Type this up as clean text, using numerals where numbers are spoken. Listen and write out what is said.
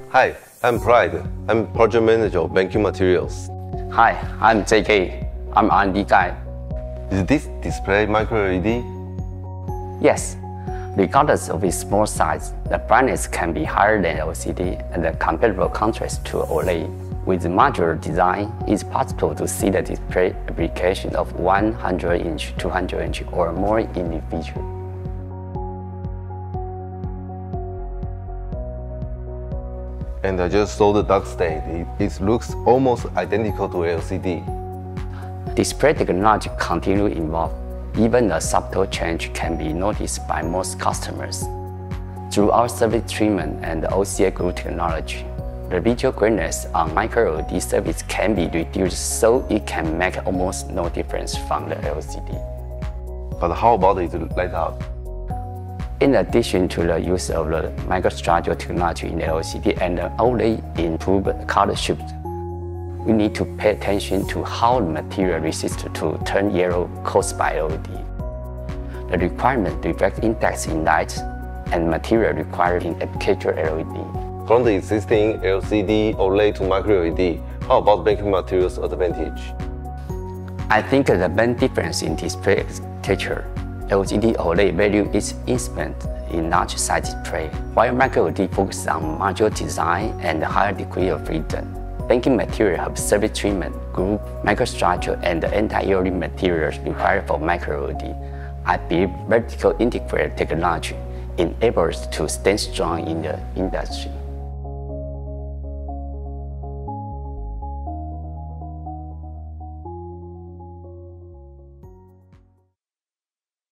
Hi, I'm Pride. I'm Project Manager of Banking Materials. Hi, I'm JK. I'm R&D guy. Is this display micro-LED? Yes. Regardless of its small size, the brightness can be higher than LCD and the comparable contrast to OLED. With modular design, it's possible to see the display application of 100-inch, 200-inch, or more individual. And I just saw the dark state. It looks almost identical to LCD. Display technology continues to evolve. Even a subtle change can be noticed by most customers. Through our surface treatment and OCA group technology, the visual greenness on micro-LED surface can be reduced so it can make almost no difference from the LCD. But how about its light up? In addition to the use of the microstructure technology in the LCD and the OLED improved color shift, we need to pay attention to how the material resists to turn yellow caused by LED. The requirement reflect index in light and material required in applicator LED. From the existing LCD OLED to micro-LED, how about Banking Materials' advantage? I think the main difference in display architecture, LCD OLED value its investment in large size display, while micro-LED focuses on modular design and a higher degree of freedom. Banking Materials have surface treatment, group, microstructure, and the anti-yellowing materials required for micro-LED. I believe vertical integrated technology enables us to stand strong in the industry.